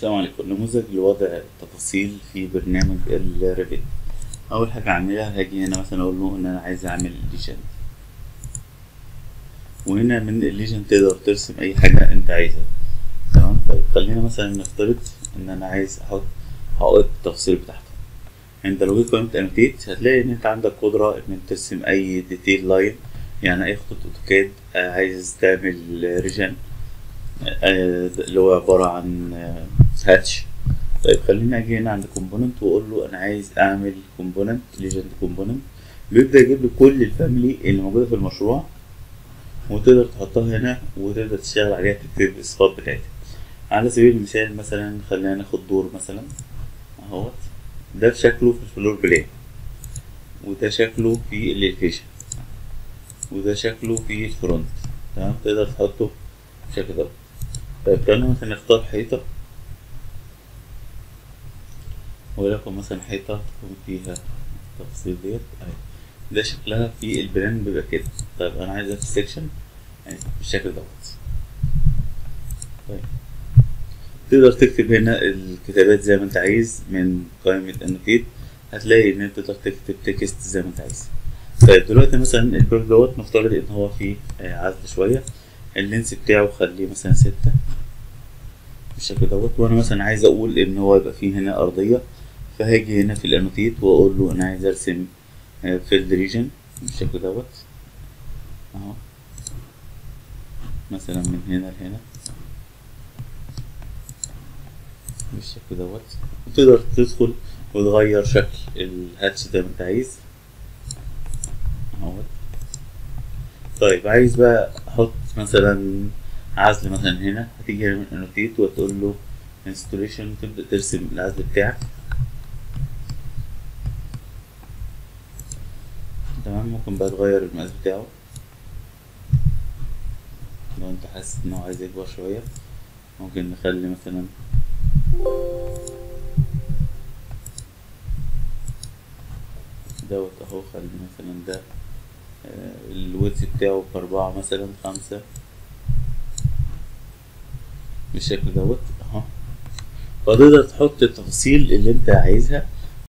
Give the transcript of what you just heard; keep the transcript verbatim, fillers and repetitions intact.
السلام عليكم. نموذج لوضع التفاصيل في برنامج الريفيت. اول حاجه اعملها هاجي هنا مثلا اقول له ان انا عايز اعمل ليجند، وهنا من الليجند تقدر ترسم اي حاجه انت عايزها. تمام. طيب خلينا مثلا نفترض ان انا عايز احط حائط التفاصيل بتاعته. انت لو جيت قائمه انوتيت هتلاقي ان انت عندك قدره ان انت ترسم اي ديتيل لاين، يعني اي خطوط اوتوكاد. آه، عايز تعمل ريجن اللي هو عباره عن هاتش. طيب خليني اجي هنا عند كومبوننت واقول له انا عايز اعمل كومبوننت ليجند كومبوننت. بيبدا يجيب لي كل الفاميلي اللي موجوده في المشروع، وتقدر تحطها هنا وتقدر تشتغل عليها تكتب الصفات بتاعتها. على سبيل المثال مثلا خلينا ناخد دور مثلا اهوت. ده شكله في الفلور بلان، وده شكله في الاليفيشن، وده شكله في الفرونت. تمام. تقدر تحطه بالشكل ده. طيب خلينا مثلا نختار حيطة، ولكن مثلا حيطة تكون فيها التفاصيل ديت اهي. ده شكلها في البلان بيبقى كده. طيب انا عايزها في السكشن يعني بالشكل دوت. طيب تقدر تكتب هنا الكتابات زي ما انت عايز من قائمة انوتيت. هتلاقي ان انت تقدر تكتب تكست زي ما انت عايز. طيب دلوقتي مثلا البيرد دوت نفترض ان هو فيه آه، عزل شوية. اللينس بتاعه خليه مثلا ستة بالشكل دوت. وانا مثلا عايز اقول ان هو يبقى فيه هنا ارضية، فهاجي هنا في الانوتيت واقول له انا عايز ارسم فيلد ريجن بالشكل دوت اهو. مثلا من هنا لهنا بالشكل دوت. وتقدر تدخل وتغير شكل الهاتش زي ما انت عايز اهوت. طيب عايز بقى احط مثلا عزل مثلا هنا، هتيجي هنا من انوتيت وتقول له انستوليشن، تبدأ ترسم العزل بتاعك. تمام. ممكن بقى تغير المقاس بتاعه لو انت حاسس ان هو عايز يكبر شوية. ممكن نخلي مثلا دوت اهو. خلي مثلا ده آه، الويدث بتاعه بأربعة مثلا خمسة بالشكل دوت اهو. فتقدر تحط التفاصيل اللي انت عايزها